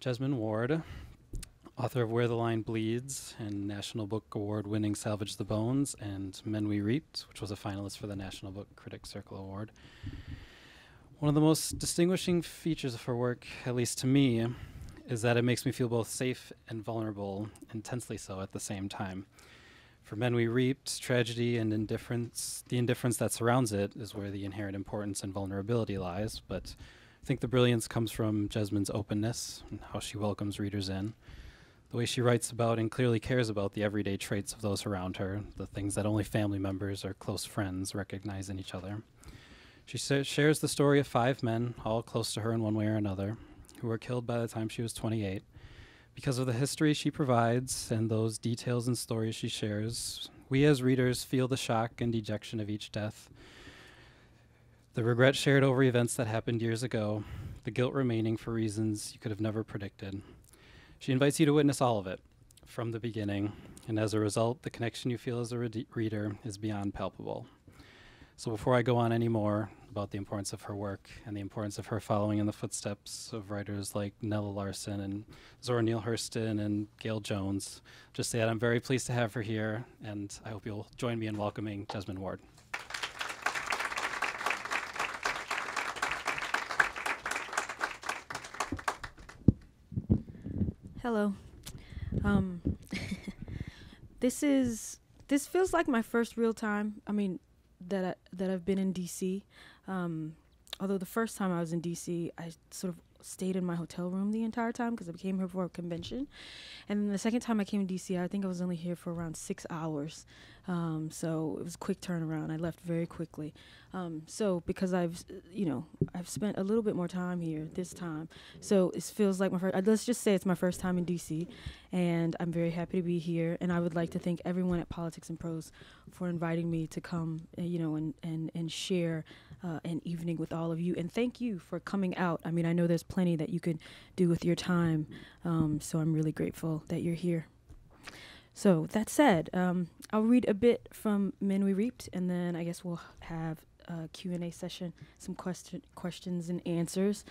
Jesmyn Ward, author of Where the Line Bleeds and National Book Award-winning Salvage the Bones and Men We Reaped, which was a finalist for the National Book Critics Circle Award. One of the most distinguishing features of her work, at least to me, is that it makes me feel both safe and vulnerable, intensely so at the same time. For Men We Reaped, tragedy and indifference, the indifference that surrounds it is where the inherent importance and vulnerability lies, but I think the brilliance comes from Jesmyn's openness and how she welcomes readers in. The way she writes about and clearly cares about the everyday traits of those around her, the things that only family members or close friends recognize in each other. She shares the story of 5 men, all close to her in one way or another, who were killed by the time she was 28. Because of the history she provides and those details and stories she shares, we as readers feel the shock and dejection of each death, the regret shared over events that happened years ago, the guilt remaining for reasons you could have never predicted. She invites you to witness all of it from the beginning, and as a result, the connection you feel as a reader is beyond palpable. So before I go on any more about the importance of her work and the importance of her following in the footsteps of writers like Nella Larson and Zora Neale Hurston and Gail Jones, just say that I'm very pleased to have her here, and I hope you'll join me in welcoming Jesmyn Ward. Hello. This feels like my first real time. That I've been in DC. Although the first time I was in DC, I sort of stayed in my hotel room the entire time because I came here for a convention. And then the second time I came to DC, I think I was only here for around 6 hours. So it was a quick turnaround. I left very quickly. So because I've spent a little bit more time here this time. So it feels like let's just say it's my first time in DC, and I'm very happy to be here. And I would like to thank everyone at Politics and Prose for inviting me to come, and share an evening with all of you. And thank you for coming out. I mean, I know there's plenty that you could do with your time. So I'm really grateful that you're here. So that said, I'll read a bit from Men We Reaped, and then I guess we'll have a Q&A session, some questions and answers.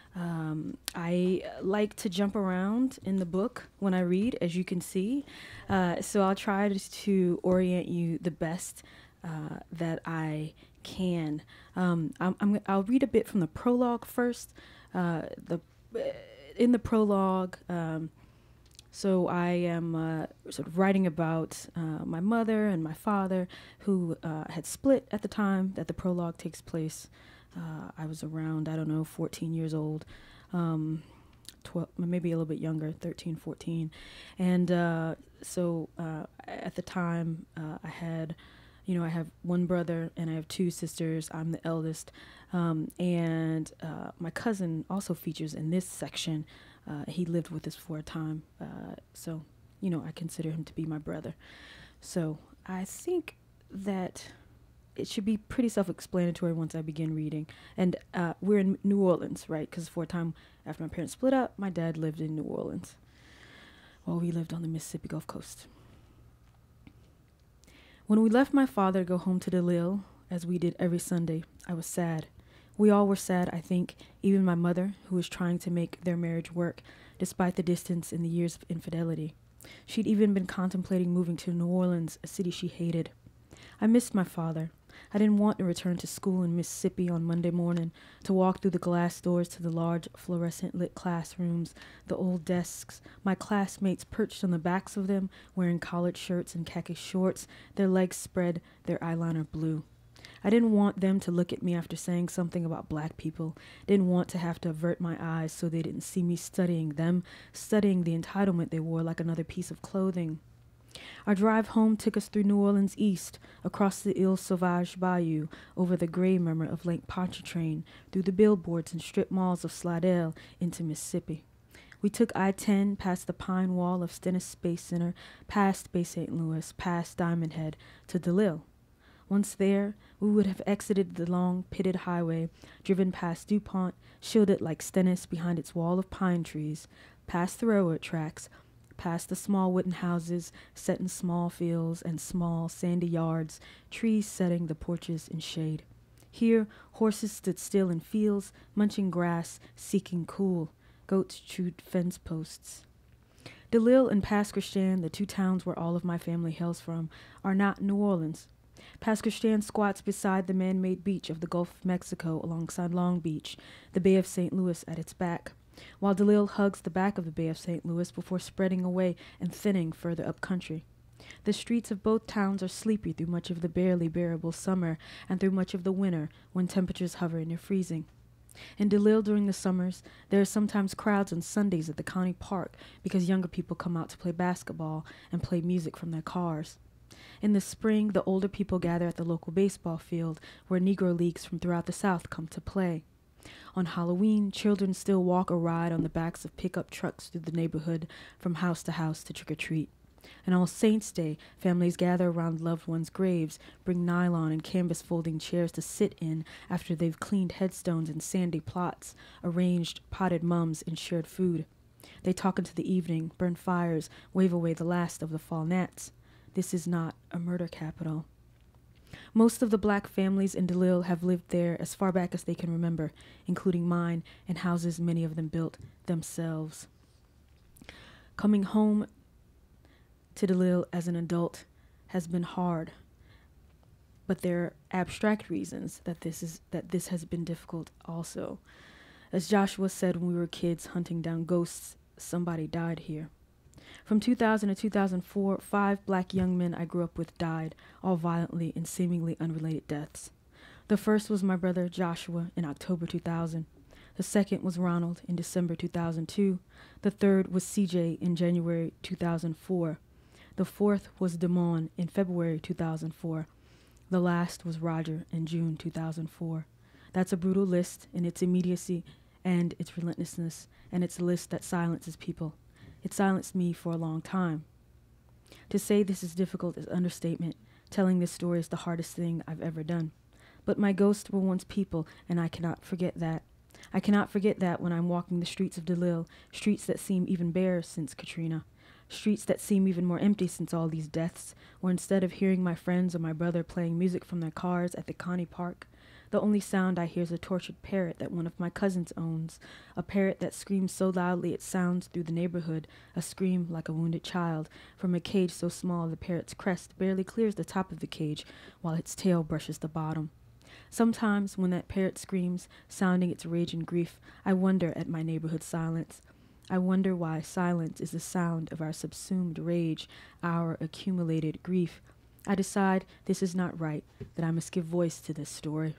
I like to jump around in the book when I read, as you can see. So I'll try to orient you the best that I can. I'll read a bit from the prologue first. In the prologue, so I am sort of writing about my mother and my father, who had split at the time that the prologue takes place. I was around, 14 years old, 12, maybe a little bit younger, 13, 14. And so at the time, I have one brother and I have 2 sisters. I'm the eldest. And my cousin also features in this section. He lived with us for a time. So, I consider him to be my brother. So I think that it should be pretty self-explanatory once I begin reading. And we're in New Orleans, right? Because for a time after my parents split up, my dad lived in New Orleans. Well, we lived on the Mississippi Gulf Coast. When we left my father to go home to DeLisle, as we did every Sunday, I was sad. We all were sad, I think, even my mother, who was trying to make their marriage work, despite the distance and the years of infidelity. She'd even been contemplating moving to New Orleans, a city she hated. I missed my father. I didn't want to return to school in Mississippi on Monday morning, to walk through the glass doors to the large fluorescent-lit classrooms, the old desks, my classmates perched on the backs of them, wearing collared shirts and khaki shorts, their legs spread, their eyeliner blue. I didn't want them to look at me after saying something about black people. Didn't want to have to avert my eyes so they didn't see me studying them, studying the entitlement they wore like another piece of clothing. Our drive home took us through New Orleans East, across the Ile Sauvage Bayou, over the gray murmur of Lake Pontchartrain, through the billboards and strip malls of Slidell, into Mississippi. We took I-10 past the pine wall of Stennis Space Center, past Bay St. Louis, past Diamond Head, to DeLisle. Once there, we would have exited the long, pitted highway, driven past DuPont, shielded like Stennis behind its wall of pine trees, past the railroad tracks, past the small wooden houses set in small fields and small sandy yards, trees setting the porches in shade. Here, horses stood still in fields, munching grass, seeking cool. Goats chewed fence posts. DeLisle and Pas Christian, the two towns where all of my family hails from, are not New Orleans. Pas Christian squats beside the man-made beach of the Gulf of Mexico alongside Long Beach, the Bay of St. Louis at its back, while DeLisle hugs the back of the Bay of St. Louis before spreading away and thinning further up country. The streets of both towns are sleepy through much of the barely bearable summer and through much of the winter when temperatures hover near freezing. In DeLisle during the summers, there are sometimes crowds on Sundays at the county park because younger people come out to play basketball and play music from their cars. In the spring, the older people gather at the local baseball field where Negro leagues from throughout the South come to play. On Halloween, children still walk or ride on the backs of pickup trucks through the neighborhood from house to house to trick-or-treat. And on Saints' Day, families gather around loved ones' graves, bring nylon and canvas folding chairs to sit in after they've cleaned headstones and sandy plots, arranged potted mums, and shared food. They talk into the evening, burn fires, wave away the last of the fall gnats. This is not a murder capital. Most of the black families in DeLisle have lived there as far back as they can remember, including mine, and houses many of them built themselves. Coming home to DeLisle as an adult has been hard, but there are abstract reasons that this has been difficult also. As Joshua said when we were kids hunting down ghosts, somebody died here. From 2000 to 2004, 5 black young men I grew up with died, all violently and seemingly unrelated deaths. The first was my brother Joshua in October 2000. The second was Ronald in December 2002. The third was CJ in January 2004. The fourth was Damon in February 2004. The last was Roger in June 2004. That's a brutal list in its immediacy and its relentlessness, and it's a list that silences people. It silenced me for a long time. To say this is difficult is understatement. Telling this story is the hardest thing I've ever done. But my ghosts were once people, and I cannot forget that. I cannot forget that when I'm walking the streets of DeLisle, streets that seem even barer since Katrina. Streets that seem even more empty since all these deaths, where instead of hearing my friends or my brother playing music from their cars at the county park, the only sound I hear is a tortured parrot that one of my cousins owns, a parrot that screams so loudly it sounds through the neighborhood, a scream like a wounded child, from a cage so small the parrot's crest barely clears the top of the cage while its tail brushes the bottom. Sometimes when that parrot screams, sounding its rage and grief, I wonder at my neighborhood silence. I wonder why silence is the sound of our subsumed rage, our accumulated grief. I decide this is not right, that I must give voice to this story.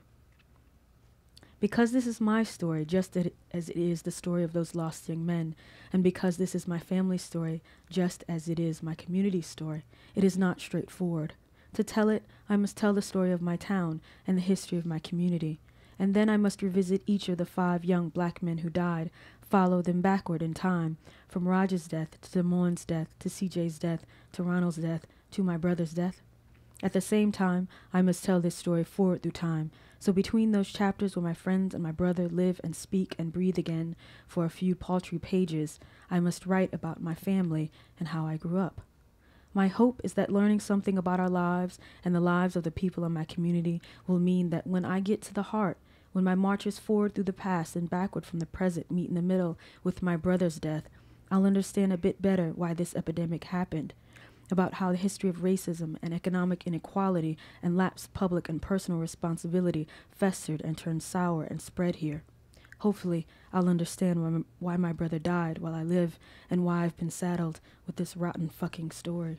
Because this is my story, just as it is the story of those lost young men, and because this is my family's story, just as it is my community's story, it is not straightforward. To tell it, I must tell the story of my town and the history of my community, and then I must revisit each of the 5 young black men who died, follow them backward in time, from Roger's death to Damon's death to CJ's death to Ronald's death to my brother's death. At the same time, I must tell this story forward through time, so between those chapters where my friends and my brother live and speak and breathe again for a few paltry pages, I must write about my family and how I grew up. My hope is that learning something about our lives and the lives of the people in my community will mean that when I get to the heart, when my marches forward through the past and backward from the present meet in the middle with my brother's death, I'll understand a bit better why this epidemic happened, about how the history of racism and economic inequality and lapsed public and personal responsibility festered and turned sour and spread here. Hopefully, I'll understand why my brother died while I live and why I've been saddled with this rotten fucking story.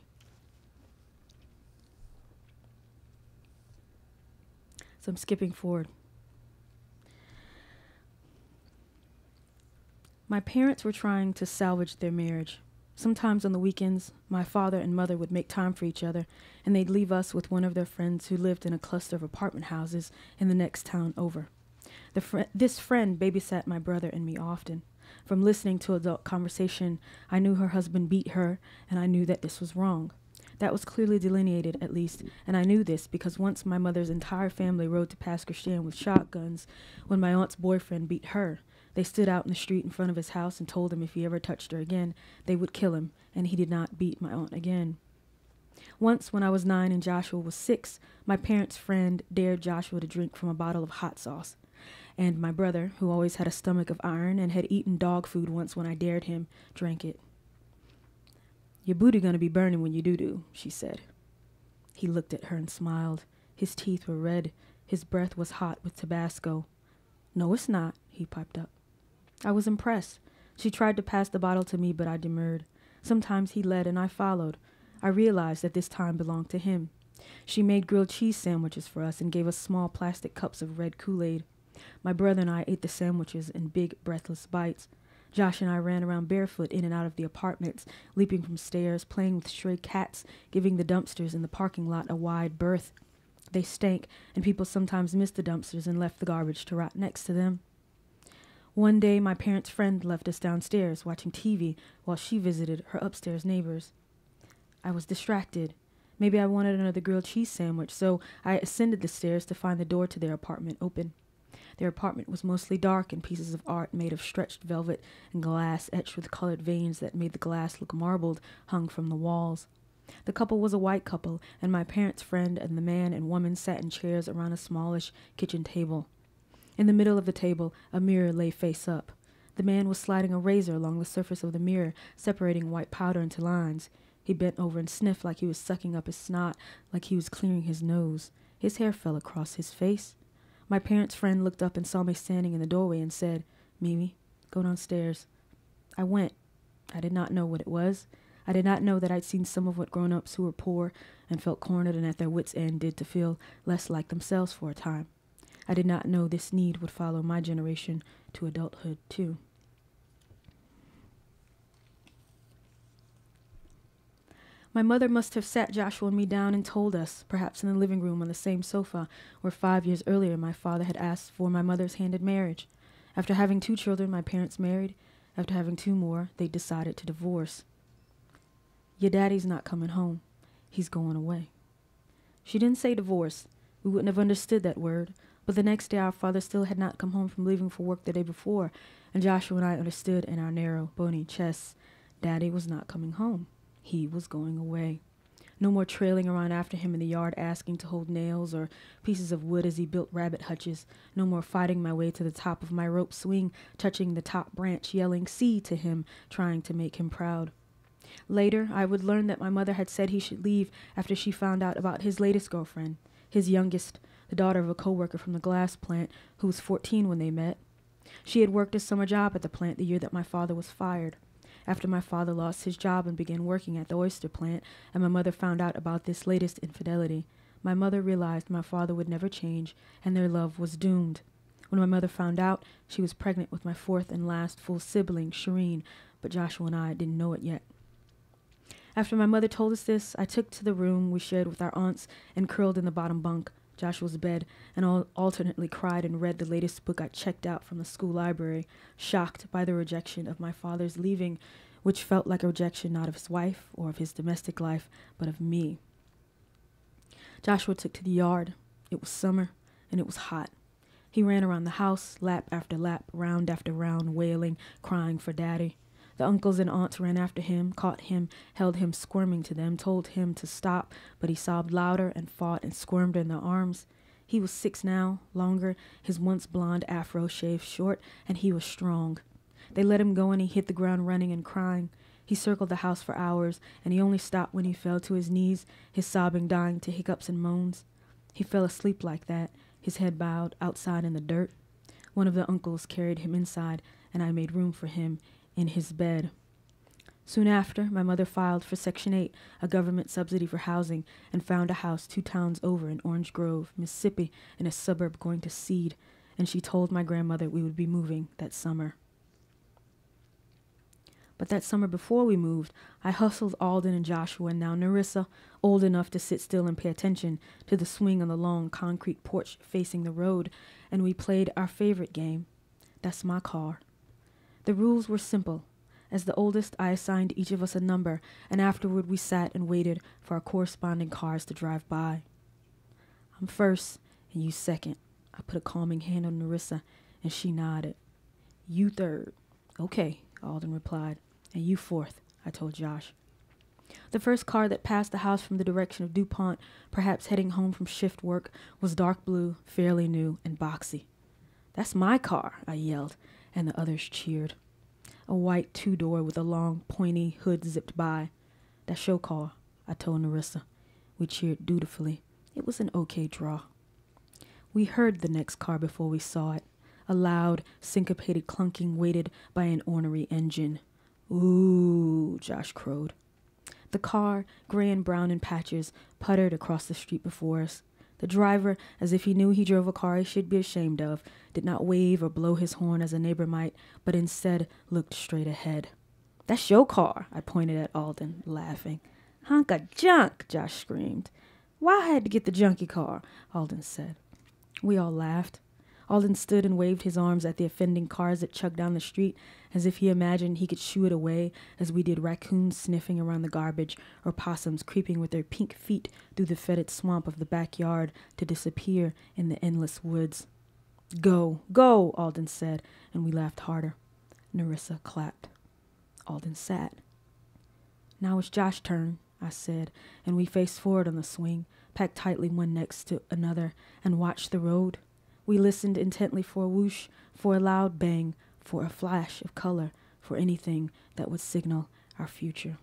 So I'm skipping forward. My parents were trying to salvage their marriage. Sometimes on the weekends, my father and mother would make time for each other, and they'd leave us with one of their friends who lived in a cluster of apartment houses in the next town over. This friend babysat my brother and me often. From listening to adult conversation, I knew her husband beat her, and I knew that this was wrong. That was clearly delineated, at least, and I knew this because once my mother's entire family rode to Pas Christian with shotguns when my aunt's boyfriend beat her. They stood out in the street in front of his house and told him if he ever touched her again, they would kill him, and he did not beat my aunt again. Once, when I was 9 and Joshua was 6, my parents' friend dared Joshua to drink from a bottle of hot sauce. and my brother, who always had a stomach of iron and had eaten dog food once when I dared him, drank it. "Your booty gonna be burning when you do," she said. He looked at her and smiled. His teeth were red. His breath was hot with Tabasco. "No, it's not," he piped up. I was impressed. She tried to pass the bottle to me, but I demurred. Sometimes he led and I followed. I realized that this time belonged to him. She made grilled cheese sandwiches for us and gave us small plastic cups of red Kool-Aid. My brother and I ate the sandwiches in big, breathless bites. Josh and I ran around barefoot in and out of the apartments, leaping from stairs, playing with stray cats, giving the dumpsters in the parking lot a wide berth. They stank, and people sometimes missed the dumpsters and left the garbage to rot next to them. One day, my parents' friend left us downstairs watching TV while she visited her upstairs neighbors. I was distracted. Maybe I wanted another grilled cheese sandwich, so I ascended the stairs to find the door to their apartment open. Their apartment was mostly dark, and pieces of art made of stretched velvet and glass etched with colored veins that made the glass look marbled hung from the walls. The couple was a white couple, and my parents' friend and the man and woman sat in chairs around a smallish kitchen table. In the middle of the table, a mirror lay face up. The man was sliding a razor along the surface of the mirror, separating white powder into lines. He bent over and sniffed like he was sucking up his snot, like he was clearing his nose. His hair fell across his face. My parents' friend looked up and saw me standing in the doorway and said, "Mimi, go downstairs." I went. I did not know what it was. I did not know that I'd seen some of what grown-ups who were poor and felt cornered and at their wits' end did to feel less like themselves for a time. I did not know this need would follow my generation to adulthood, too. My mother must have sat Joshua and me down and told us, perhaps in the living room on the same sofa, where 5 years earlier my father had asked for my mother's hand in marriage. After having 2 children, my parents married. After having 2 more, they decided to divorce. "Your daddy's not coming home. He's going away." She didn't say divorce. We wouldn't have understood that word. But the next day our father still had not come home from leaving for work the day before, and Joshua and I understood in our narrow, bony chests, Daddy was not coming home. He was going away. No more trailing around after him in the yard asking to hold nails or pieces of wood as he built rabbit hutches. No more fighting my way to the top of my rope swing, touching the top branch, yelling "see" to him, trying to make him proud. Later, I would learn that my mother had said he should leave after she found out about his latest girlfriend, his youngest, the daughter of a co-worker from the glass plant who was 14 when they met. She had worked a summer job at the plant the year that my father was fired. After my father lost his job and began working at the oyster plant, and my mother found out about this latest infidelity, my mother realized my father would never change, and their love was doomed. When my mother found out, she was pregnant with my 4th and last full sibling, Shireen, but Joshua and I didn't know it yet. After my mother told us this, I took to the room we shared with our aunts and curled in the bottom bunk, Joshua's bed, and alternately cried and read the latest book I checked out from the school library, shocked by the rejection of my father's leaving, which felt like a rejection not of his wife or of his domestic life, but of me. Joshua took to the yard. It was summer, and it was hot. He ran around the house, lap after lap, round after round, wailing, crying for Daddy. The uncles and aunts ran after him, caught him, held him squirming to them, told him to stop, but he sobbed louder and fought and squirmed in their arms. He was 6 now, longer, his once blonde afro shaved short, and he was strong. They let him go and he hit the ground running and crying. He circled the house for hours, and he only stopped when he fell to his knees, his sobbing dying to hiccups and moans. He fell asleep like that, his head bowed outside in the dirt. One of the uncles carried him inside, and I made room for him in his bed. Soon after, my mother filed for Section 8, a government subsidy for housing, and found a house 2 towns over in Orange Grove, Mississippi, in a suburb going to seed, and she told my grandmother we would be moving that summer. But that summer before we moved, I hustled Alden and Joshua and now Narissa, old enough to sit still and pay attention, to the swing on the long concrete porch facing the road, and we played our favorite game, That's My Car. The rules were simple. As the oldest, I assigned each of us a number, and afterward we sat and waited for our corresponding cars to drive by. I'm first, and you second. I put a calming hand on Narissa, and she nodded. You third. Okay, Alden replied. And you fourth, I told Josh. The first car that passed the house from the direction of DuPont, perhaps heading home from shift work, was dark blue, fairly new, and boxy. "That's my car," I yelled, and the others cheered. A white two-door with a long, pointy hood zipped by. "That show car," I told Nerissa. We cheered dutifully. It was an okay draw. We heard the next car before we saw it. A loud, syncopated clunking waited by an ornery engine. "Ooh," Josh crowed. The car, gray and brown in patches, puttered across the street before us. The driver, as if he knew he drove a car he should be ashamed of, did not wave or blow his horn as a neighbor might, but instead looked straight ahead. "That's your car," I pointed at Alden, laughing. "Hunk of junk," Josh screamed. "Why I had to get the junky car," Alden said. We all laughed. Alden stood and waved his arms at the offending cars that chugged down the street, as if he imagined he could shoo it away, as we did raccoons sniffing around the garbage or possums creeping with their pink feet through the fetid swamp of the backyard to disappear in the endless woods. "Go, go," Alden said, and we laughed harder. Nerissa clapped. Alden sat. "Now it's Josh's turn," I said, and we faced forward on the swing, packed tightly one next to another, and watched the road. We listened intently for a whoosh, for a loud bang, for a flash of color, for anything that would signal our future.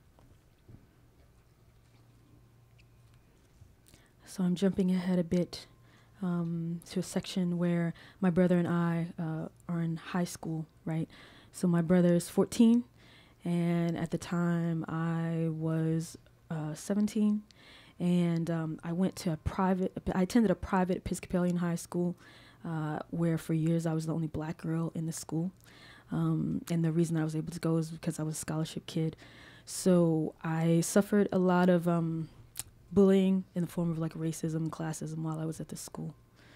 So I'm jumping ahead a bit to a section where my brother and I are in high school, right? So my brother is 14, and at the time I was 17. And I attended a private Episcopalian high school where for years I was the only black girl in the school. And the reason I was able to go is because I was a scholarship kid. So I suffered a lot of bullying in the form of like racism, classism while I was at the school.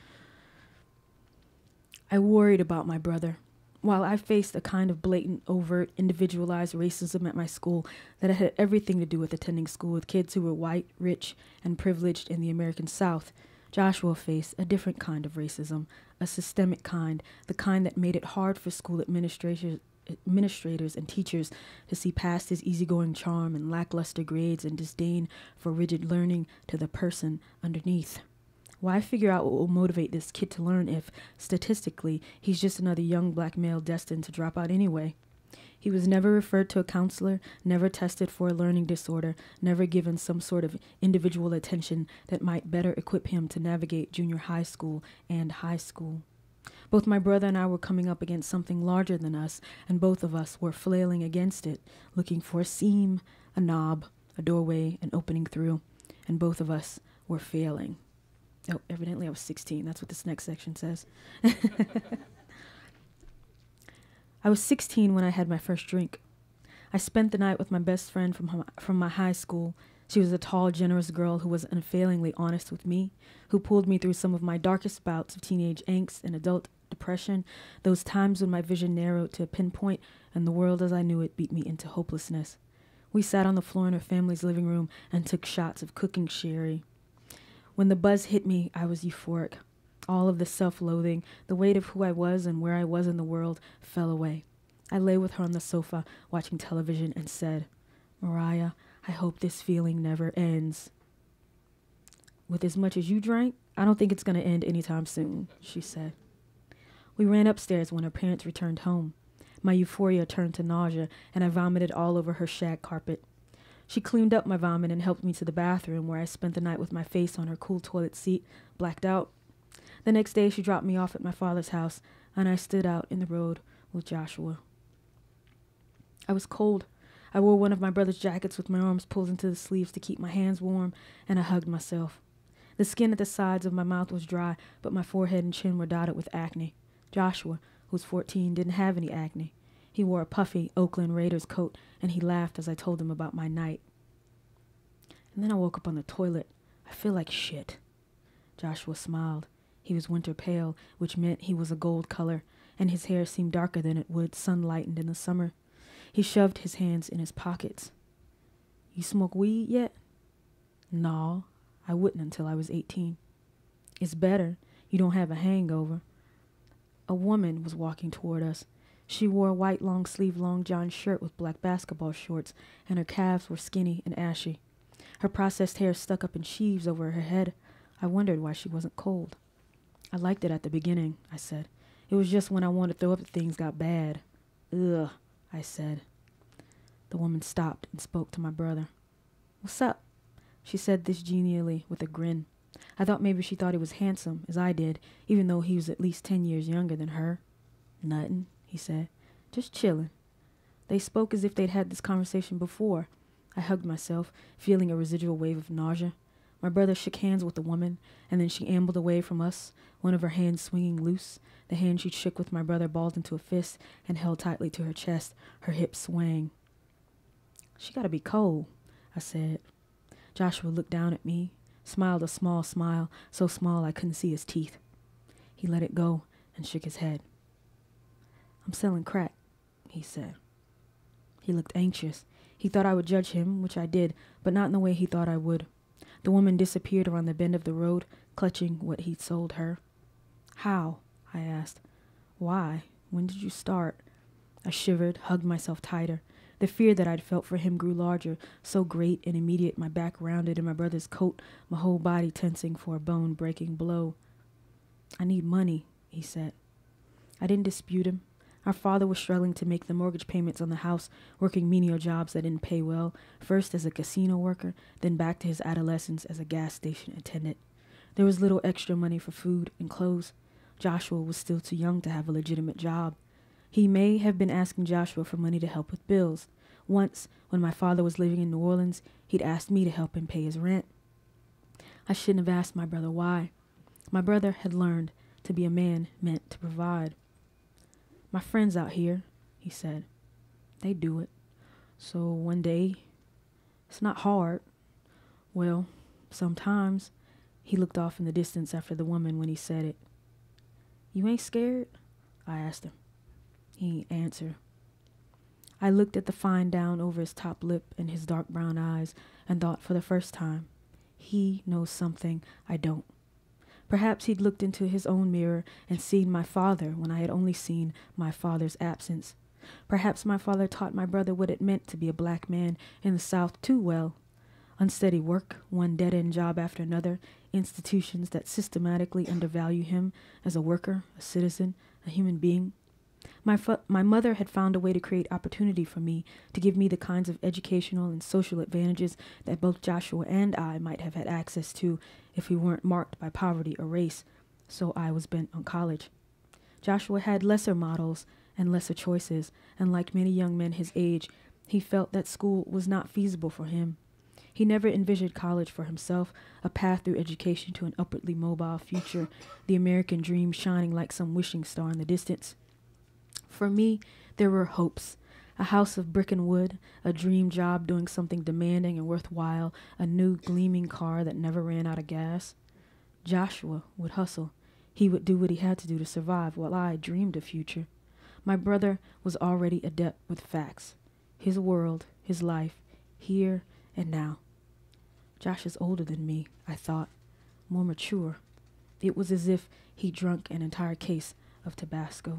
I worried about my brother. While I faced a kind of blatant, overt, individualized racism at my school that had everything to do with attending school with kids who were white, rich, and privileged in the American South, Joshua faced a different kind of racism, a systemic kind, the kind that made it hard for school administrators and teachers to see past his easygoing charm and lackluster grades and disdain for rigid learning to the person underneath. Why figure out what will motivate this kid to learn if, statistically, he's just another young black male destined to drop out anyway? He was never referred to a counselor, never tested for a learning disorder, never given some sort of individual attention that might better equip him to navigate junior high school and high school. Both my brother and I were coming up against something larger than us, and both of us were flailing against it, looking for a seam, a knob, a doorway, an opening through, and both of us were failing. Oh, evidently I was 16. That's what this next section says. I was 16 when I had my first drink. I spent the night with my best friend from my high school. She was a tall, generous girl who was unfailingly honest with me, who pulled me through some of my darkest bouts of teenage angst and adult depression, those times when my vision narrowed to a pinpoint and the world as I knew it beat me into hopelessness. We sat on the floor in her family's living room and took shots of cooking sherry. When the buzz hit me, I was euphoric. All of the self-loathing, the weight of who I was and where I was in the world fell away. I lay with her on the sofa, watching television, and said, "Mariah, I hope this feeling never ends." "With as much as you drank, I don't think it's going to end anytime soon," she said. We ran upstairs when her parents returned home. My euphoria turned to nausea, and I vomited all over her shag carpet. She cleaned up my vomit and helped me to the bathroom, where I spent the night with my face on her cool toilet seat, blacked out. The next day, she dropped me off at my father's house, and I stood out in the road with Joshua. I was cold. I wore one of my brother's jackets with my arms pulled into the sleeves to keep my hands warm, and I hugged myself. The skin at the sides of my mouth was dry, but my forehead and chin were dotted with acne. Joshua, who was 14, didn't have any acne. He wore a puffy Oakland Raiders coat, and he laughed as I told him about my night. And then I woke up on the toilet. I feel like shit. Joshua smiled. He was winter pale, which meant he was a gold color, and his hair seemed darker than it would sun-lightened in the summer. He shoved his hands in his pockets. "You smoke weed yet?" "No, I wouldn't until I was 18. "It's better. You don't have a hangover." A woman was walking toward us. She wore a white long-sleeve long john shirt with black basketball shorts, and her calves were skinny and ashy. Her processed hair stuck up in sheaves over her head. I wondered why she wasn't cold. "I liked it at the beginning," I said. It was just when I wanted to throw up that things got bad. Ugh, I said. The woman stopped and spoke to my brother. What's up? She said this genially with a grin. I thought maybe she thought he was handsome, as I did, even though he was at least 10 years younger than her. Nothin', he said. Just chillin'. They spoke as if they'd had this conversation before. I hugged myself, feeling a residual wave of nausea. My brother shook hands with the woman, and then she ambled away from us, one of her hands swinging loose. The hand she shook with my brother balled into a fist and held tightly to her chest, her hips swaying. She gotta be cold, I said. Joshua looked down at me, smiled a small smile, so small I couldn't see his teeth. He let it go and shook his head. I'm selling crack, he said. He looked anxious. He thought I would judge him, which I did, but not in the way he thought I would. The woman disappeared around the bend of the road, clutching what he'd sold her. How? I asked. Why? When did you start? I shivered, hugged myself tighter. The fear that I'd felt for him grew larger, so great and immediate, my back rounded in my brother's coat, my whole body tensing for a bone-breaking blow. I need money, he said. I didn't dispute him. Our father was struggling to make the mortgage payments on the house, working menial jobs that didn't pay well, first as a casino worker, then back to his adolescence as a gas station attendant. There was little extra money for food and clothes. Joshua was still too young to have a legitimate job. He may have been asking Joshua for money to help with bills. Once, when my father was living in New Orleans, he'd asked me to help him pay his rent. I shouldn't have asked my brother why. My brother had learned to be a man meant to provide. My friends out here, he said, they do it. So one day, it's not hard. Well, sometimes. He looked off in the distance after the woman when he said it. You ain't scared? I asked him. He answered. I looked at the fine down over his top lip and his dark brown eyes and thought for the first time, he knows something I don't. Perhaps he'd looked into his own mirror and seen my father when I had only seen my father's absence. Perhaps my father taught my brother what it meant to be a black man in the South too well. Unsteady work, one dead-end job after another, institutions that systematically undervalue him as a worker, a citizen, a human being. My mother had found a way to create opportunity for me, to give me the kinds of educational and social advantages that both Joshua and I might have had access to if we weren't marked by poverty or race, so I was bent on college. Joshua had lesser models and lesser choices, and like many young men his age, he felt that school was not feasible for him. He never envisioned college for himself, a path through education to an upwardly mobile future, the American dream shining like some wishing star in the distance. For me, there were hopes. A house of brick and wood, a dream job doing something demanding and worthwhile, a new gleaming car that never ran out of gas. Joshua would hustle. He would do what he had to do to survive while I dreamed a future. My brother was already adept with facts. His world, his life, here and now. Josh is older than me, I thought, more mature. It was as if he drunk an entire case of Tabasco.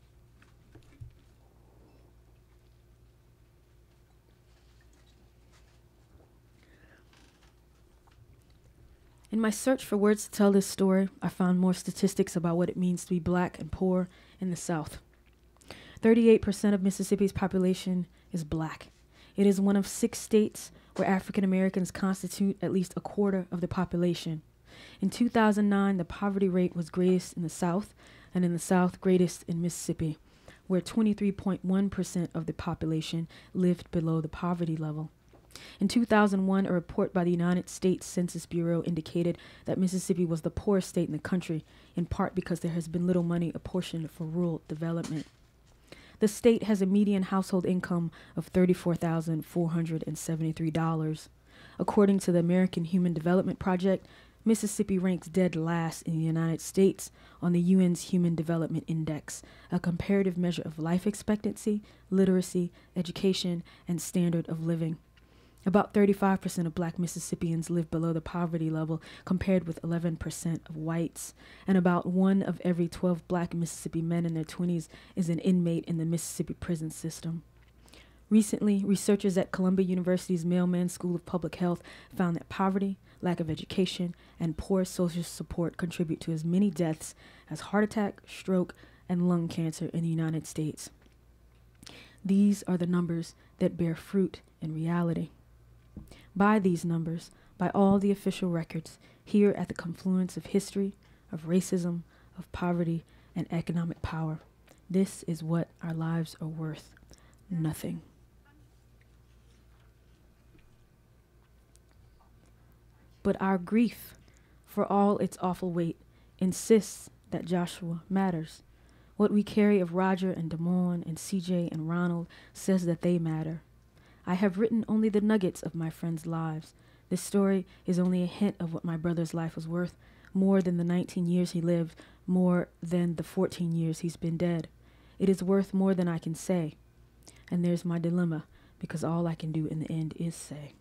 In my search for words to tell this story, I found more statistics about what it means to be black and poor in the South. 38% of Mississippi's population is black. It is one of 6 states where African Americans constitute at least a quarter of the population. In 2009, the poverty rate was greatest in the South, and in the South, greatest in Mississippi, where 23.1% of the population lived below the poverty level. In 2001, a report by the United States Census Bureau indicated that Mississippi was the poorest state in the country, in part because there has been little money apportioned for rural development. The state has a median household income of $34,473. According to the American Human Development Project, Mississippi ranks dead last in the United States on the UN's Human Development Index, a comparative measure of life expectancy, literacy, education, and standard of living. About 35% of black Mississippians live below the poverty level, compared with 11% of whites, and about 1 of every 12 black Mississippi men in their 20s is an inmate in the Mississippi prison system. Recently, researchers at Columbia University's Mailman School of Public Health found that poverty, lack of education, and poor social support contribute to as many deaths as heart attack, stroke, and lung cancer in the United States. These are the numbers that bear fruit in reality. By these numbers, by all the official records, here at the confluence of history, of racism, of poverty, and economic power, this is what our lives are worth. Nothing. But our grief, for all its awful weight, insists that Joshua matters. What we carry of Roger and Damon and CJ and Ronald says that they matter. I have written only the nuggets of my friends' lives. This story is only a hint of what my brother's life was worth, more than the 19 years he lived, more than the 14 years he's been dead. It is worth more than I can say. And there's my dilemma, because all I can do in the end is say.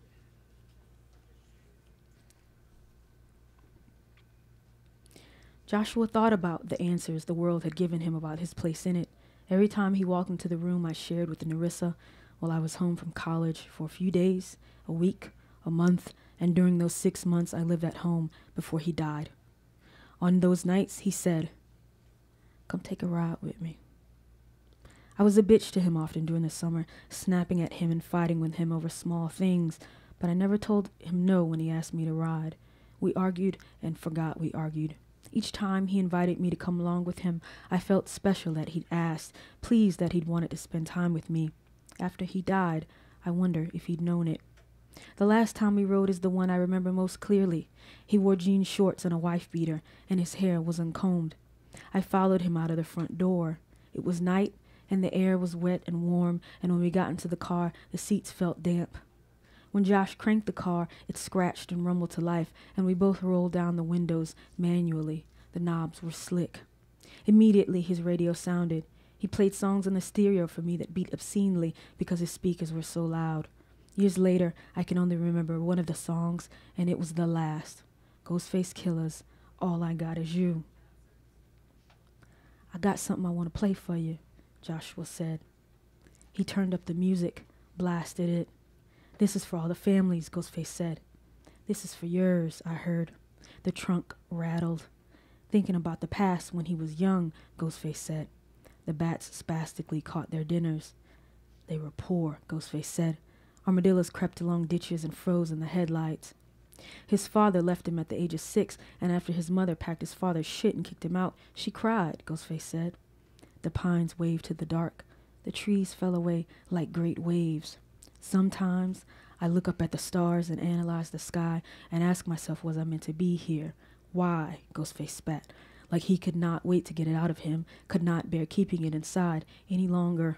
Joshua thought about the answers the world had given him about his place in it. Every time he walked into the room I shared with Narissa while I was home from college for a few days, a week, a month, and during those 6 months I lived at home before he died. On those nights, he said, "Come take a ride with me." I was a bitch to him often during the summer, snapping at him and fighting with him over small things, but I never told him no when he asked me to ride. We argued and forgot we argued. Each time he invited me to come along with him, I felt special that he'd asked, pleased that he'd wanted to spend time with me. After he died, I wonder if he'd known it. The last time we rode is the one I remember most clearly. He wore jean shorts and a wife beater, and his hair was uncombed. I followed him out of the front door. It was night, and the air was wet and warm, and when we got into the car, the seats felt damp. When Josh cranked the car, it scratched and rumbled to life, and we both rolled down the windows manually. The knobs were slick. Immediately, his radio sounded. He played songs on the stereo for me that beat obscenely because his speakers were so loud. Years later, I can only remember one of the songs, and it was the last. Ghostface Killer's All I Got Is You. "I got something I want to play for you," Joshua said. He turned up the music, blasted it. "This is for all the families," Ghostface said. "This is for yours," I heard. The trunk rattled. "Thinking about the past when he was young," Ghostface said. The bats spastically caught their dinners. "They were poor," Ghostface said. Armadillos crept along ditches and froze in the headlights. His father left him at the age of 6, and after his mother packed his father's shit and kicked him out, she cried, Ghostface said. The pines waved to the dark. The trees fell away like great waves. Sometimes I look up at the stars and analyze the sky and ask myself, was I meant to be here? Why? Ghostface spat, like he could not wait to get it out of him, could not bear keeping it inside any longer.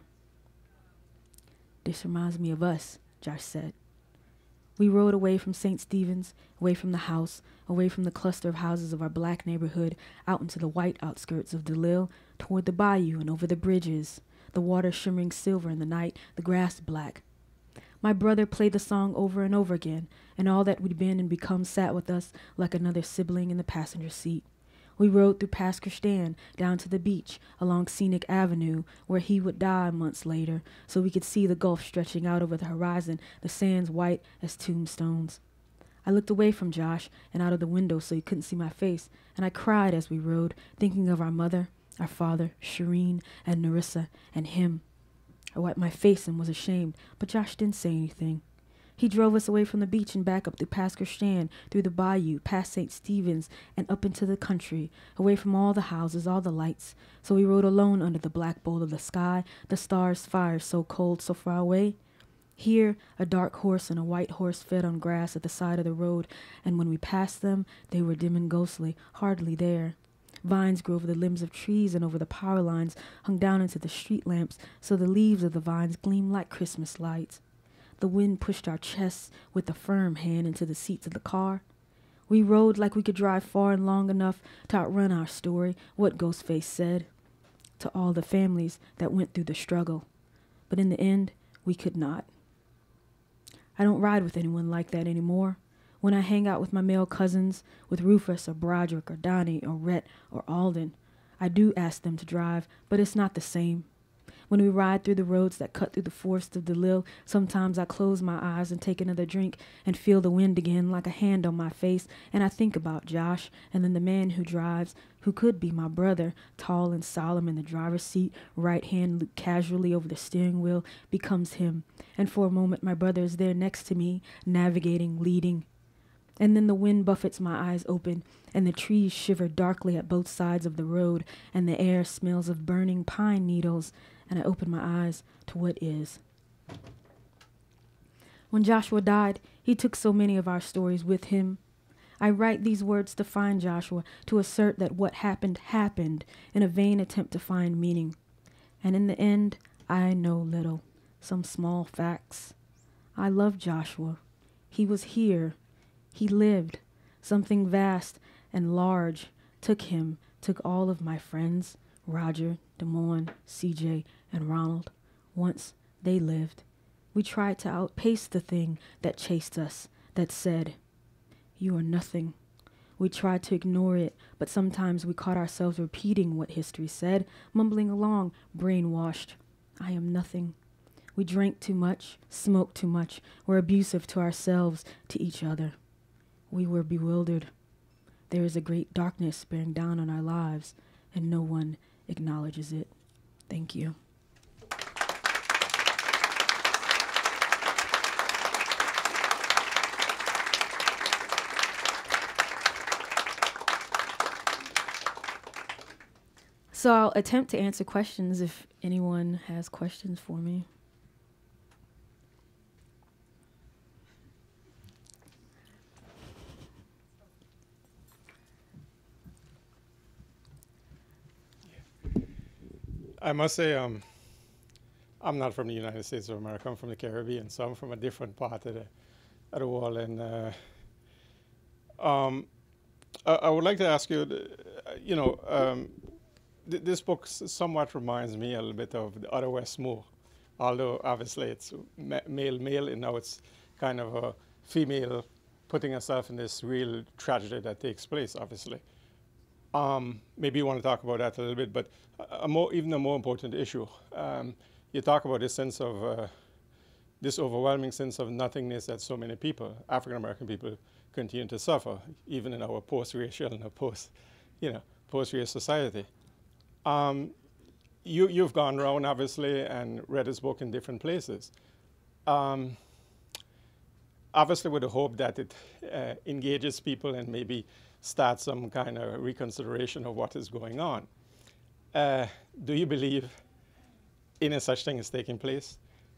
"This reminds me of us," Josh said. We rode away from St. Stephen's, away from the house, away from the cluster of houses of our black neighborhood, out into the white outskirts of DeLisle, toward the bayou and over the bridges, the water shimmering silver in the night, the grass black. My brother played the song over and over again, and all that we'd been and become sat with us like another sibling in the passenger seat. We rode through Paskerstan down to the beach along Scenic Avenue, where he would die months later, so we could see the gulf stretching out over the horizon, the sands white as tombstones. I looked away from Josh and out of the window so he couldn't see my face, and I cried as we rode, thinking of our mother, our father, Shireen, and Narissa, and him. I wiped my face and was ashamed, but Josh didn't say anything. He drove us away from the beach and back up through Paskerstan, through the bayou, past St. Stephen's, and up into the country, away from all the houses, all the lights. So we rode alone under the black bowl of the sky, the stars' fire so cold, so far away. Here, a dark horse and a white horse fed on grass at the side of the road, and when we passed them, they were dim and ghostly, hardly there. Vines grew over the limbs of trees and over the power lines, hung down into the street lamps, so the leaves of the vines gleamed like Christmas lights. The wind pushed our chests with a firm hand into the seats of the car. We rode like we could drive far and long enough to outrun our story, what Ghostface said, to all the families that went through the struggle. But in the end, we could not. I don't ride with anyone like that anymore. When I hang out with my male cousins, with Rufus or Broderick or Donnie or Rhett or Alden, I do ask them to drive, but it's not the same. When we ride through the roads that cut through the forest of DeLisle, sometimes I close my eyes and take another drink and feel the wind again like a hand on my face, and I think about Josh, and then the man who drives, who could be my brother, tall and solemn in the driver's seat, right hand looped casually over the steering wheel, becomes him. And for a moment my brother is there next to me, navigating, leading. And then the wind buffets my eyes open, and the trees shiver darkly at both sides of the road, and the air smells of burning pine needles, and I open my eyes to what is. When Joshua died, he took so many of our stories with him. I write these words to find Joshua, to assert that what happened, happened, in a vain attempt to find meaning. And in the end, I know little, some small facts. I love Joshua. He was here. He lived. Something vast and large took him, took all of my friends, Roger, Des Moines, CJ, and Ronald. Once they lived. We tried to outpace the thing that chased us, that said, "You are nothing." We tried to ignore it, but sometimes we caught ourselves repeating what history said, mumbling along, brainwashed. I am nothing. We drank too much, smoked too much, were abusive to ourselves, to each other. We were bewildered. There is a great darkness bearing down on our lives, and no one acknowledges it. Thank you. So I'll attempt to answer questions if anyone has questions for me. I must say, I'm not from the United States of America. I'm from the Caribbean, so I'm from a different part of the world. And I would like to ask you, this book somewhat reminds me a little bit of the Other Westmore, although obviously it's male, and now it's kind of a female putting herself in this real tragedy that takes place, obviously. Maybe you want to talk about that a little bit, but even a more important issue. You talk about this sense of, this overwhelming sense of nothingness that so many people, African-American people, continue to suffer, even in our post-racial and post-race society. You've gone around, obviously, and read this book in different places. Obviously with the hope that it engages people and maybe start some kind of reconsideration of what is going on. Do you believe in a such thing as taking place?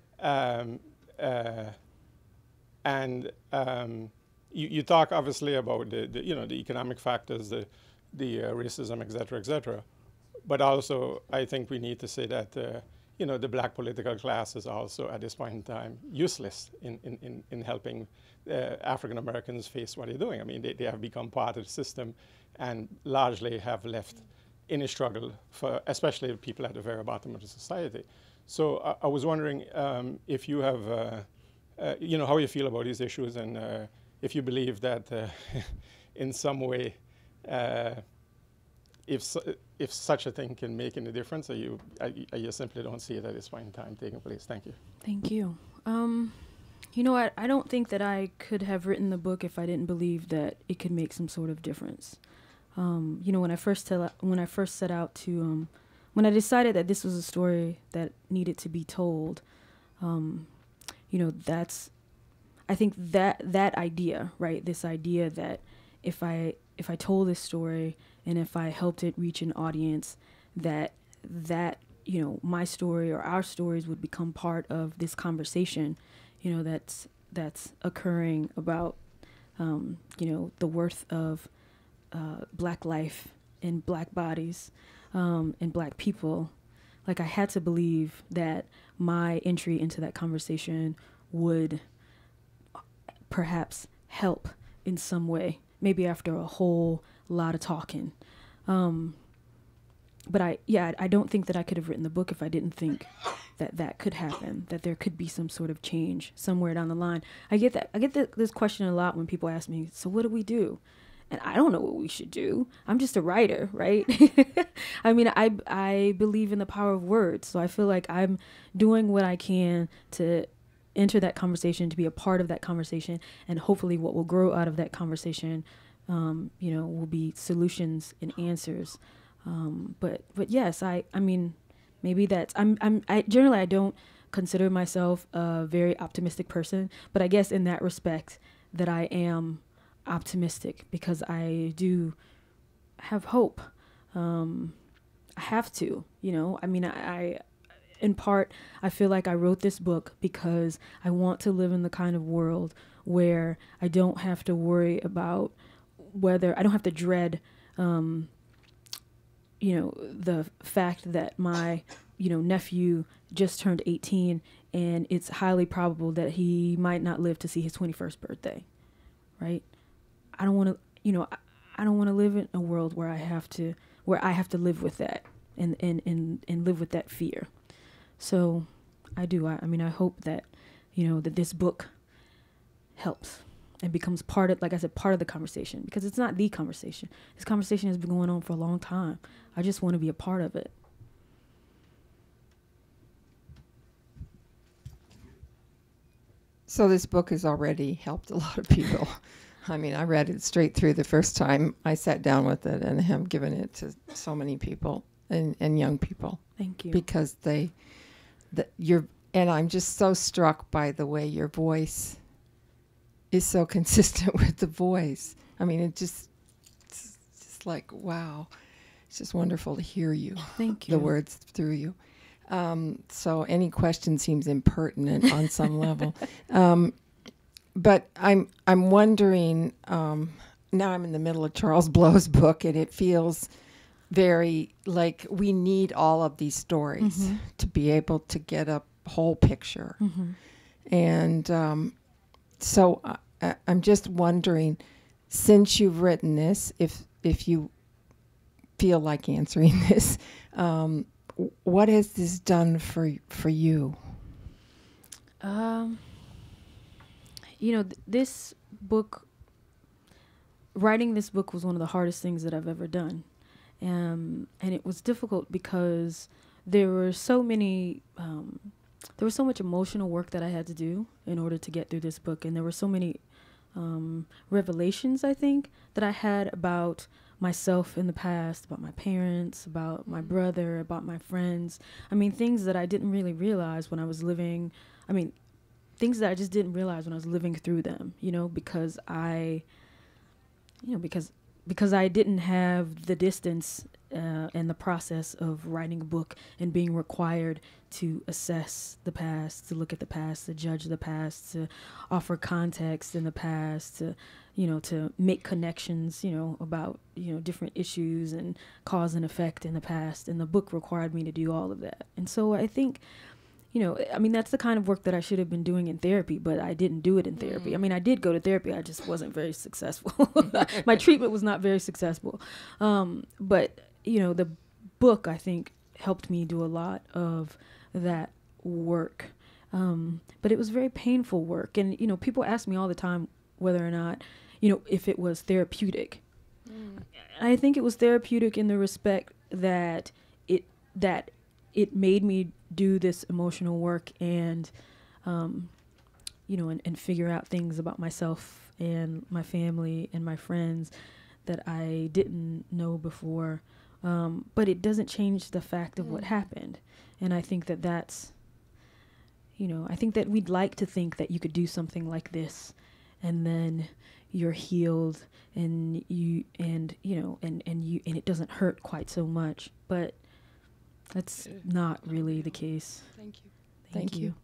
You talk obviously about the economic factors, the racism, et cetera, but also I think we need to say that the black political class is also at this point in time useless in helping African Americans face what they're doing. I mean, they have become part of the system and largely have left in a struggle for especially people at the very bottom of the society. So I was wondering if you have, how you feel about these issues, and if you believe that in some way, if such a thing can make any difference, or you simply don't see it at this point in time taking place. Thank you. Thank you. You know what? I don't think that I could have written the book if I didn't believe that it could make some sort of difference. When I first set out to, when I decided that this was a story that needed to be told, I think that idea, right? This idea that if I told this story and if I helped it reach an audience, that my story or our stories would become part of this conversation, that's occurring about, the worth of Black life and Black bodies and Black people. Like, I had to believe that my entry into that conversation would perhaps help in some way, maybe after a whole lot of talking. But I don't think that I could have written the book if I didn't think that could happen, that there could be some sort of change somewhere down the line. I get this question a lot when people ask me, so what do we do? and I don't know what we should do. I'm just a writer, right? I mean, I believe in the power of words. So I feel like I'm doing what I can to enter that conversation, to be a part of that conversation. And hopefully what will grow out of that conversation, will be solutions and answers. But yes, I mean, maybe that's, I generally, I don't consider myself a very optimistic person, but I guess in that respect that I am optimistic because I do have hope. I have to, I mean, I in part, I feel like I wrote this book because I want to live in the kind of world where I don't have to worry about whether, I don't have to dread, the fact that my, nephew just turned 18 and it's highly probable that he might not live to see his 21st birthday, right? I don't want to, I don't want to live in a world where I have to live with that and live with that fear. So I do. I mean, I hope that, that this book helps and becomes part of, like I said, part of the conversation, because it's not the conversation. This conversation has been going on for a long time. I just want to be a part of it. So this book has already helped a lot of people. I mean, I read it straight through the first time I sat down with it, and have given it to so many people and young people. Thank you. Because and I'm just so struck by the way your voice is so consistent with the voice. I mean, it's just like, wow. It's just wonderful to hear you. Thank you. The words through you. So any question seems impertinent on some level. But I'm wondering, now I'm in the middle of Charles Blow's book, and it feels very like we need all of these stories to be able to get a whole picture. And so I'm just wondering, since you've written this, if you feel like answering this, what has this done for you? This book, writing this book was one of the hardest things that I've ever done. And it was difficult because there were so much emotional work that I had to do in order to get through this book. And there were so many revelations, I think, that I had about myself in the past, about my parents, about my brother, about my friends. I mean, things that I didn't really realize when I was living. I mean, things that I just didn't realize when I was living through them, because because I didn't have the distance and the process of writing a book and being required to assess the past, to look at the past, to judge the past, to offer context in the past, to make connections, about, different issues and cause and effect in the past. And the book required me to do all of that. And so I think, that's the kind of work that I should have been doing in therapy, but I didn't do it in therapy. I mean, I did go to therapy. I just wasn't very successful. My treatment was not very successful. But, the book, I think, helped me do a lot of that work. But it was very painful work. And, people ask me all the time whether or not, if it was therapeutic. I think it was therapeutic in the respect that it made me do this emotional work and, and figure out things about myself and my family and my friends that I didn't know before. But it doesn't change the fact of what happened. And I think that's, I think that we'd like to think that you could do something like this and then you're healed and and it doesn't hurt quite so much. But that's not really the case. Thank you. Thank you.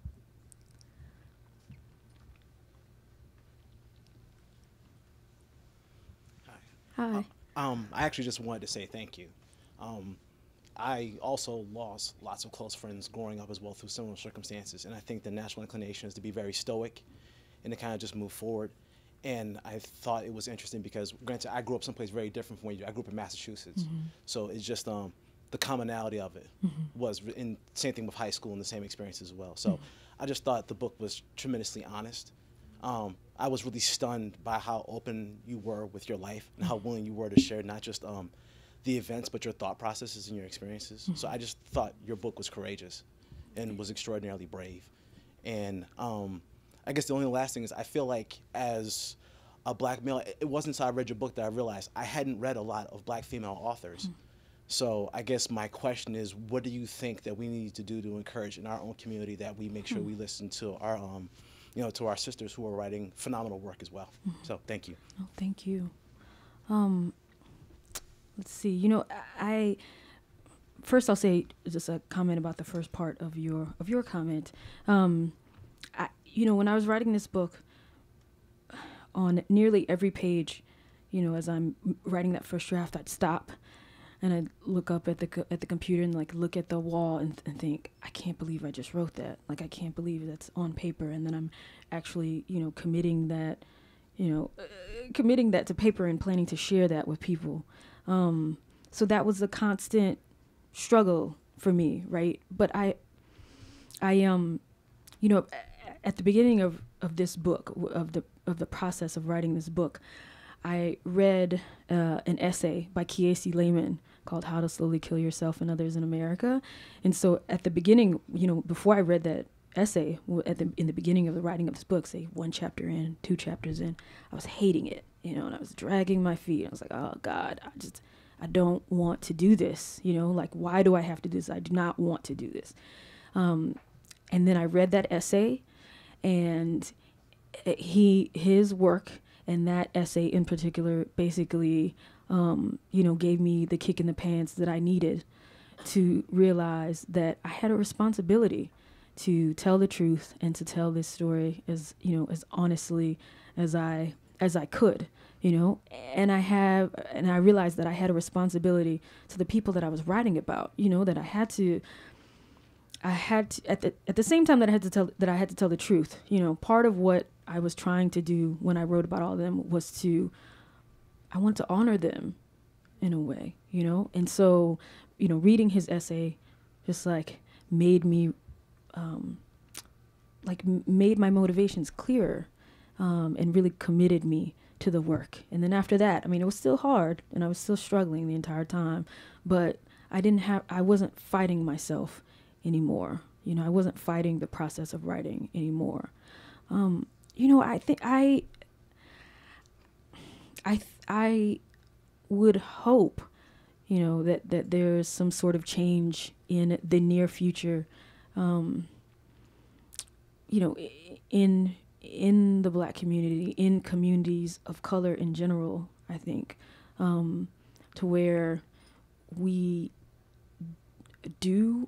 Hi. I actually just wanted to say thank you. I also lost lots of close friends growing up as well through similar circumstances, and I think the natural inclination is to be very stoic and to kind of just move forward. And I thought it was interesting because, granted, I grew up someplace very different from where you do. I grew up in Massachusetts, so it's just the commonality of it was, in same thing with high school and the same experience as well. So I just thought the book was tremendously honest. I was really stunned by how open you were with your life and how willing you were to share not just the events, but your thought processes and your experiences. So I just thought your book was courageous and was extraordinarily brave. And I guess the only last thing is I feel like as a black male, it wasn't until I read your book that I realized I hadn't read a lot of black female authors. So I guess my question is, what do you think that we need to do to encourage in our own community that we make sure we listen to our, to our sisters who are writing phenomenal work as well? So thank you. Oh, thank you. Let's see. First I'll say just a comment about the first part of your comment. When I was writing this book, on nearly every page, as I'm writing that first draft, I'd stop and I'd look up at the computer and like look at the wall and think, I can't believe I just wrote that. Like, I can't believe that's on paper. And then I'm actually, committing that to paper and planning to share that with people. So that was a constant struggle for me, right? But I at the beginning of this book, of the process of writing this book, I read an essay by Kiesi Layman called "How to Slowly Kill Yourself and Others in America." And so at the beginning, before I read that essay, in the beginning of the writing of this book, say 1 chapter in, 2 chapters in, I was hating it, and I was dragging my feet. I was like, oh God, I don't want to do this, like, why do I have to do this? I do not want to do this. And then I read that essay, and his work and that essay in particular basically, gave me the kick in the pants that I needed to realize that I had a responsibility to tell the truth and to tell this story as honestly as I could, and I realized that I had a responsibility to the people that I was writing about, that I had to at the same time that I had to tell the truth. Part of what I was trying to do when I wrote about all of them was I want to honor them in a way, and so, reading his essay just like made me, made my motivations clearer, and really committed me to the work. And then after that, it was still hard and I was still struggling the entire time, but I wasn't fighting myself anymore. I wasn't fighting the process of writing anymore. I think I would hope, that there's some sort of change in the near future, in the Black community, in communities of color in general, I think, to where we do,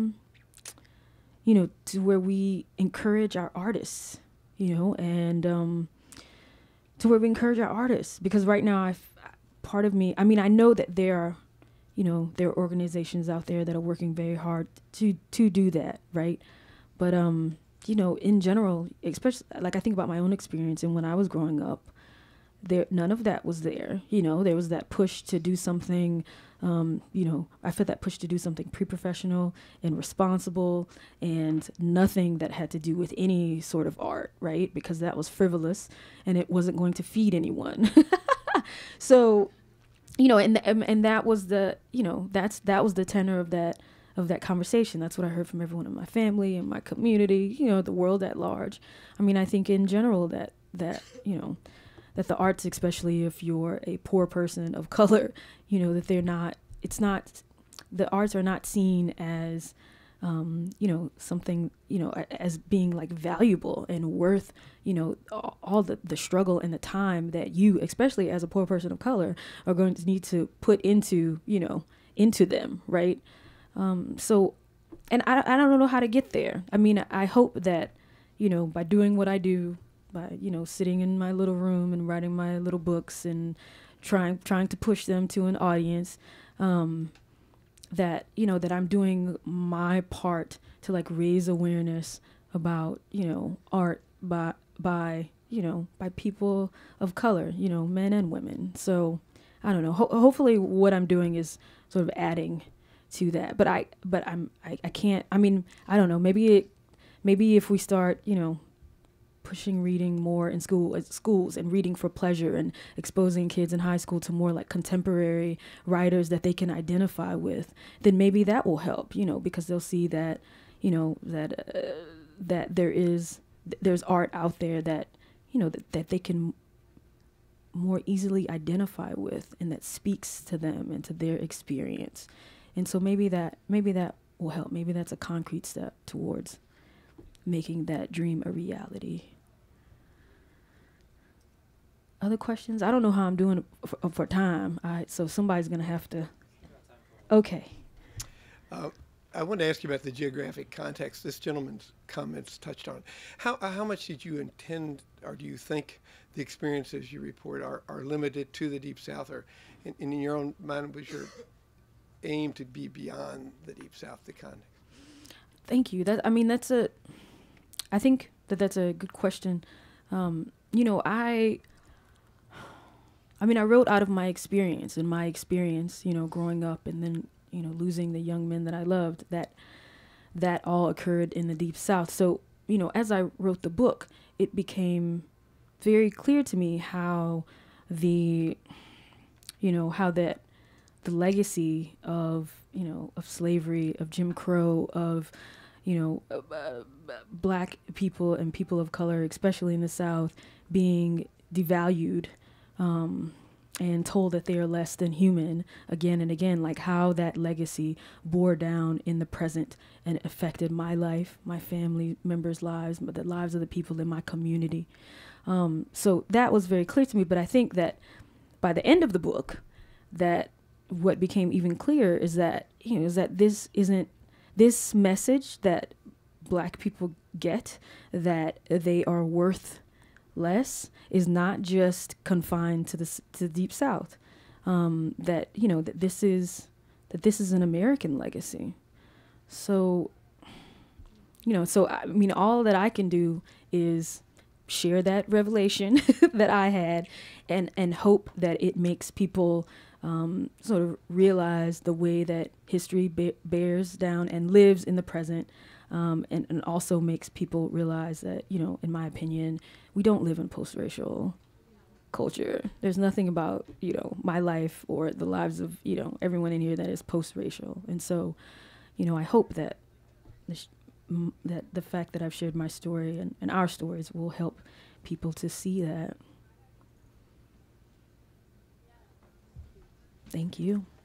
to where we encourage our artists, and to where we encourage our artists. Because right now, part of me, I know that there are organizations out there that are working very hard to do that, right? But, in general, especially, like, I think about my own experience, and when I was growing up, none of that was there. There was that push to do something, I felt that push to do something pre-professional and responsible, and nothing that had to do with any sort of art, right? Because that was frivolous and it wasn't going to feed anyone. So, and that was the, that was the tenor of that conversation. That's what I heard from everyone in my family and my community, the world at large. I think in general that that the arts, especially if you're a poor person of color, that the arts are not seen as, something, as being like valuable and worth, all the struggle and the time that you, especially as a poor person of color, are going to need to put into them. Right. So, and I don't know how to get there. I hope that, by doing what I do, by, sitting in my little room and writing my little books and trying to push them to an audience, that, that I'm doing my part to like raise awareness about, art by people of color, men and women. So I don't know. Hopefully what I'm doing is sort of adding to that, but I can't, I don't know, maybe if we start, pushing reading more in schools and reading for pleasure and exposing kids in high school to more like contemporary writers that they can identify with, then maybe that will help, because they'll see that, that there's art out there that, that they can more easily identify with and that speaks to them and to their experience. And so maybe that will help. Maybe that's a concrete step towards making that dream a reality. Other questions? I don't know how I'm doing for time. So somebody's going to have to. Okay. I want to ask you about the geographic context. This gentleman's comments touched on. How much did you intend, or do you think the experiences you report are limited to the Deep South, or in your own mind was your aim to be beyond the Deep South, the context? Thank you. I think that's a good question. I wrote out of my experience, growing up and then, losing the young men that I loved, that all occurred in the Deep South. So, as I wrote the book, it became very clear to me how the legacy of slavery, of Jim Crow, of, black people and people of color, especially in the South, being devalued, and told that they are less than human again and again, like how that legacy bore down in the present and affected my life, my family members' lives, but the lives of the people in my community. So that was very clear to me. But I think that by the end of the book, that what became even clearer is that, this message that Black people get, that they are worth less, is not just confined to the Deep South. That this is an American legacy. So, all that I can do is share that revelation that I had, and hope that it makes people sort of realize the way that history bears down and lives in the present, and also makes people realize that, in my opinion, we don't live in post-racial culture. There's nothing about, my life or the lives of, everyone in here that is post-racial. And so, I hope that that the fact that I've shared my story and our stories will help people to see that. Thank you.